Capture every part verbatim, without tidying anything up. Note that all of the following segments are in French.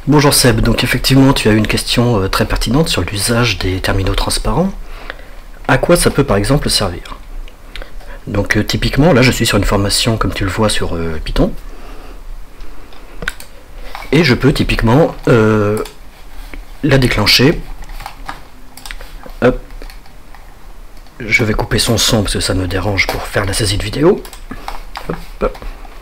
Bonjour Seb, donc effectivement tu as eu une question euh, très pertinente sur l'usage des terminaux transparents. À quoi ça peut par exemple servir? Donc euh, typiquement là je suis sur une formation comme tu le vois sur euh, Python. Et je peux typiquement euh, la déclencher. Hop. Je vais couper son son parce que ça me dérange pour faire la saisie de vidéo. Hop.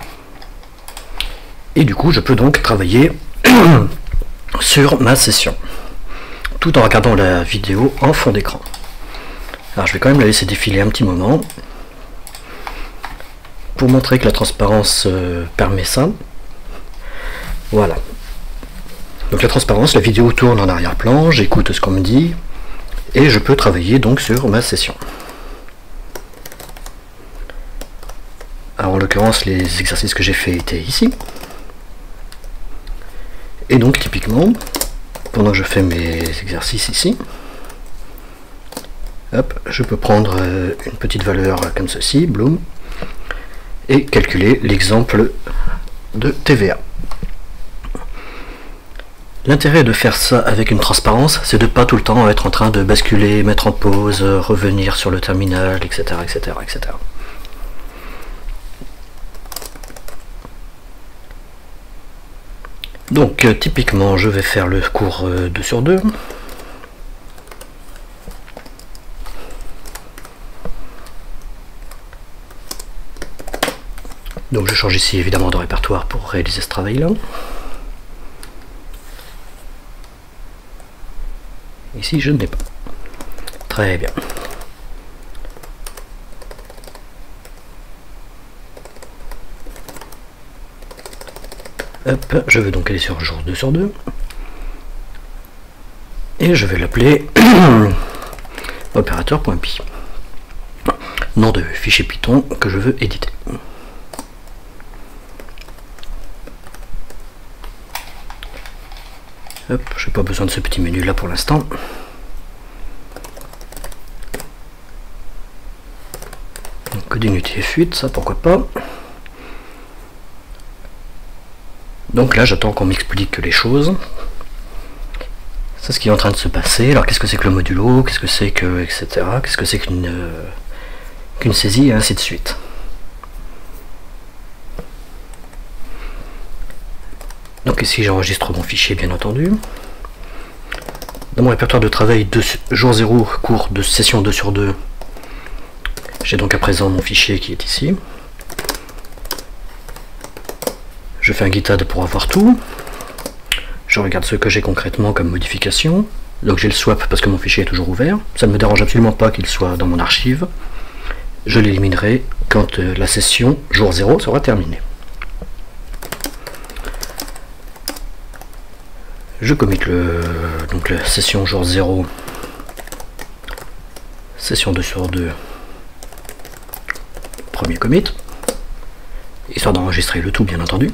Et du coup je peux donc travailler sur ma session tout en regardant la vidéo en fond d'écran. Alors je vais quand même la laisser défiler un petit moment pour montrer que la transparence euh, permet ça. Voilà. Donc la transparence, la vidéo tourne en arrière-plan, j'écoute ce qu'on me dit et je peux travailler donc sur ma session. Alors en l'occurrence les exercices que j'ai fait étaient ici. Et donc typiquement, pendant que je fais mes exercices ici, hop, je peux prendre euh, une petite valeur comme ceci, Bloom, et calculer l'exemple de T V A. L'intérêt de faire ça avec une transparence, c'est de ne pas tout le temps être en train de basculer, mettre en pause, revenir sur le terminal, et cetera, et cetera, et cetera. Donc euh, typiquement je vais faire le cours euh, deux sur deux. Donc je change ici évidemment de répertoire pour réaliser ce travail là. Ici je ne l'ai pas. Très bien. Hop, je vais donc aller sur jour deux sur deux et je vais l'appeler opérateur.py, nom de fichier Python que je veux éditer. Hop, je n'ai pas besoin de ce petit menu là pour l'instant. Code unité fuite, ça pourquoi pas. Donc là j'attends qu'on m'explique les choses. C'est ce qui est en train de se passer. Alors qu'est-ce que c'est que le modulo, qu'est-ce que c'est que, et cetera. Qu'est-ce que c'est qu'une euh, qu'une saisie, et ainsi de suite. Donc ici j'enregistre mon fichier bien entendu. Dans mon répertoire de travail de jour zéro, cours de session deux sur deux, j'ai donc à présent mon fichier qui est ici. Je fais un git add pour avoir tout. Je regarde ce que j'ai concrètement comme modification. Donc j'ai le swap parce que mon fichier est toujours ouvert. Ça ne me dérange absolument pas qu'il soit dans mon archive. Je l'éliminerai quand euh, la session jour zéro sera terminée. Je commit le, donc la session jour zéro, session deux sur deux, premier commit, histoire d'enregistrer le tout bien entendu.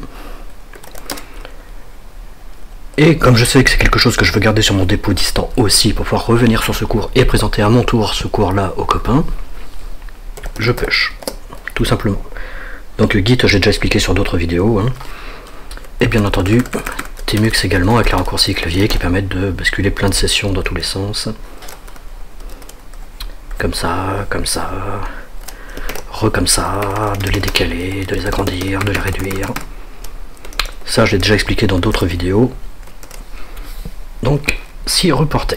Et comme je sais que c'est quelque chose que je veux garder sur mon dépôt distant aussi pour pouvoir revenir sur ce cours et présenter à mon tour ce cours là aux copains, je push, tout simplement. Donc Git j'ai déjà expliqué sur d'autres vidéos, hein. Et bien entendu Tmux également avec les raccourcis clavier qui permettent de basculer plein de sessions dans tous les sens. Comme ça, comme ça, re comme ça, de les décaler, de les agrandir, de les réduire. Ça j'ai déjà expliqué dans d'autres vidéos. Donc, si reporter.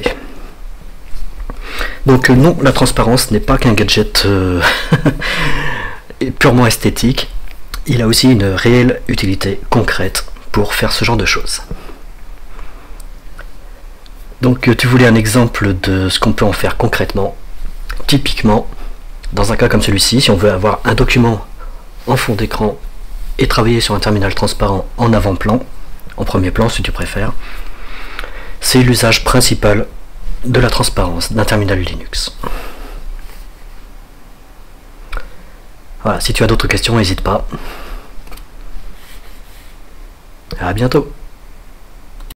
Donc non, la transparence n'est pas qu'un gadget euh, purement esthétique. Il a aussi une réelle utilité concrète pour faire ce genre de choses. Donc tu voulais un exemple de ce qu'on peut en faire concrètement. Typiquement, dans un cas comme celui-ci, si on veut avoir un document en fond d'écran et travailler sur un terminal transparent en avant-plan, en premier plan si tu préfères, c'est l'usage principal de la transparence d'un terminal Linux. Voilà, si tu as d'autres questions, n'hésite pas. À bientôt.